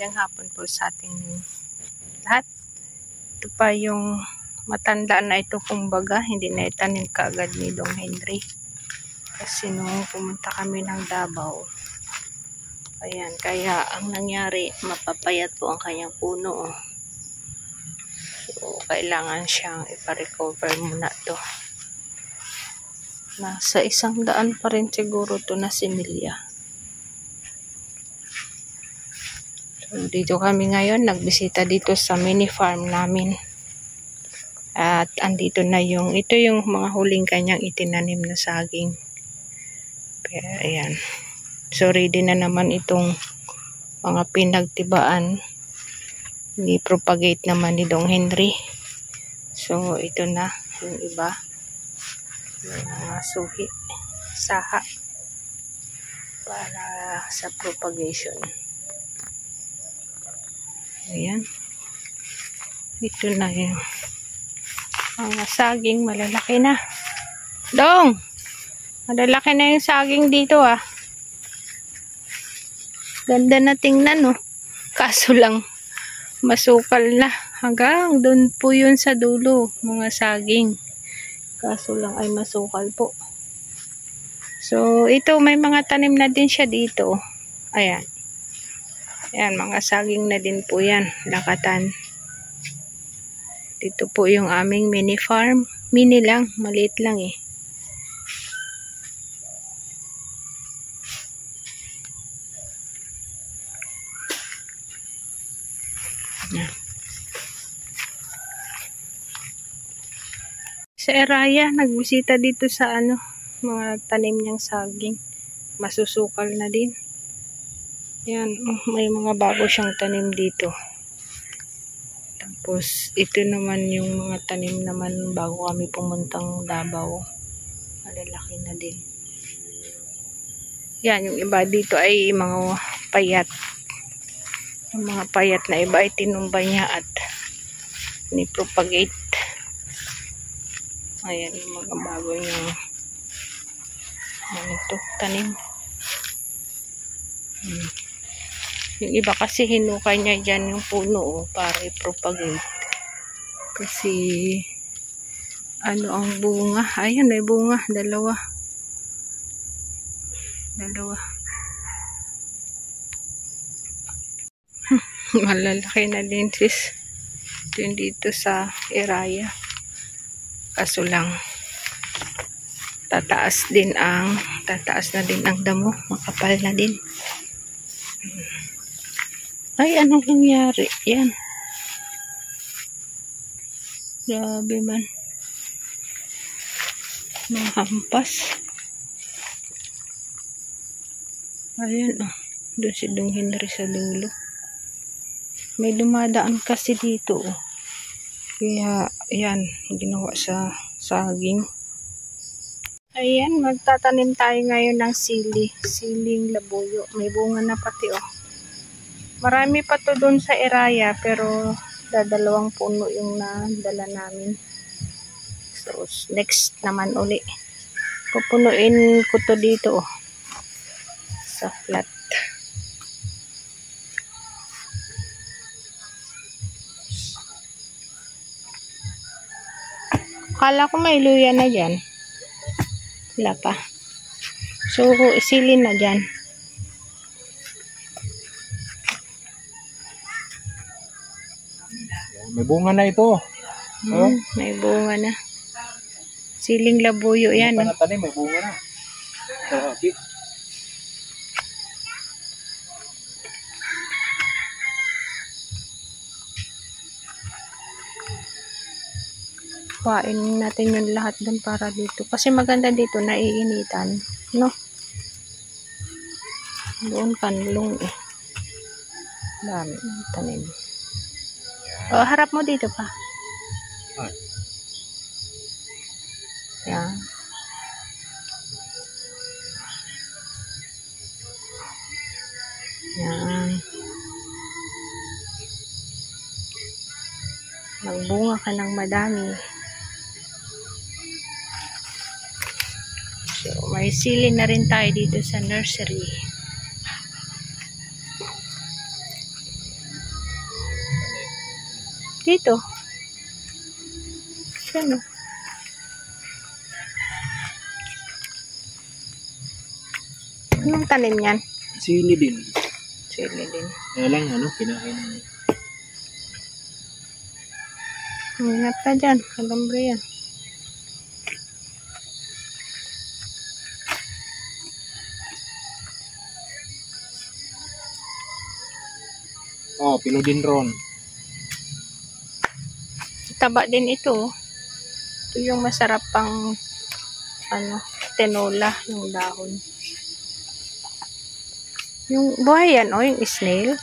Magandang hapon po sa ating lahat. Ito pa yung matanda na ito, kumbaga hindi na itanim kaagad ni Dong Henry. Kasi nung pumunta kami ng Davao, ayan, kaya ang nangyari, mapapayat po ang kanyang puno. So, kailangan siyang ipa-recover muna to. Nasa 100 pa rin siguro to na similya. So, dito kami ngayon, nagbisita dito sa mini farm namin. At andito na ito yung mga huling kanyang itinanim na saging. Pero, ayan. So, ready na naman itong mga pinagtibaan. Ni-propagate naman ni Dong Henry. So, ito na yung iba. Yung mga suhi, saha para sa propagation. Ayan. Ito na yung mga saging, malalaki na. Dong! Malalaki na yung saging dito ah. Ganda na tingnan oh. Kaso lang, masukal na. Hanggang doon po yun sa dulo, mga saging. Kaso lang ay masukal po. So, ito may mga tanim na din siya dito. Ayan. Ayan, mga saging na din po yan. Lakatan. Dito po yung aming mini farm. Mini lang. Maliit lang eh. Ayan. Sa Eraya, nagbisita dito sa mga tanim niyang saging. Masusukal na din. Yan, may mga bago siyang tanim dito. Tapos, ito naman yung mga tanim naman bago kami pumuntang Davao. Malalaki na din. Yan, yung iba dito ay mga payat. Yung mga payat na iba ay tinumba niya at ni-propagate. Ayan, yung mga bago niyang tanim. Yung iba kasi hinukay niya dyan yung puno para i-propagate. Kasi ang bunga. Ayan, may bunga. Dalawa. Malalaki na din sis. Ito yung dito sa Eraya. Kaso lang tataas na din ang damo. Makapal na din. Ay, anong nangyari? Yan. Grabe man. Mga hampas. Ayan, doon si Dong Henry sa dulo. May dumadaan kasi dito. Kaya, yan. Ginawa sa saging. Ayan, magtatanim tayo ngayon ng siling labuyo. May bunga na pati Marami pa to doon sa Eraya, pero dadalawang puno yung nadala namin. So, next naman uli. Pupunuin ko to dito sa flat. Akala ko may luya na dyan. Wala pa. So, isilin na dyan. May bunga na ito. May bunga na. Siling labuyo yan. Panatanim, may bunga na. Grabe. Kuhain natin yung lahat dun para dito. Kasi maganda dito, naiinitan. No? Doon kanlong eh. Dami ng tanim. Harap mo dito pa. Yan. Yan. Magbunga ka ng madami. So, may sili na rin tayo dito sa nursery. Dito. Ano? Anong tanim yan? Sili din. Sili din. Kaya lang, kinain. Ingat ka dyan. Alambre yan. Oh, philodendron. Taba din ito. Ito yung masarap pang tinola yung dahon. Yung buhay yan, yung snail.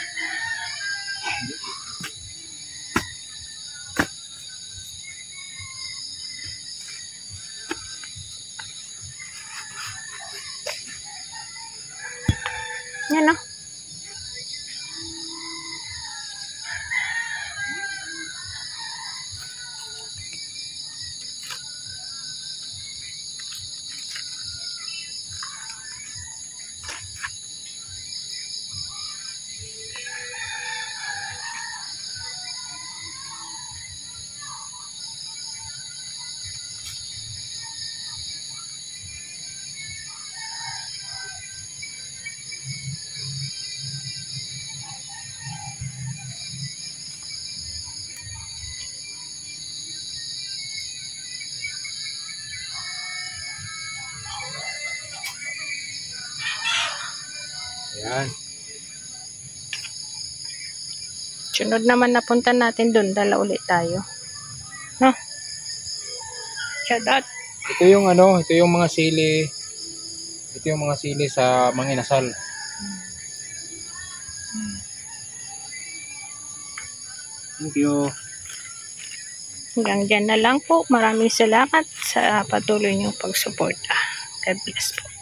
Yan o. Ayan. Sunod naman napunta natin doon. Dala ulit tayo. No? Shout out. Ito yung ito yung mga sili. Ito yung mga sili sa mga inasal. Thank you. Hanggang dyan na lang po. Maraming salamat sa patuloy niyong pagsuporta. God bless po.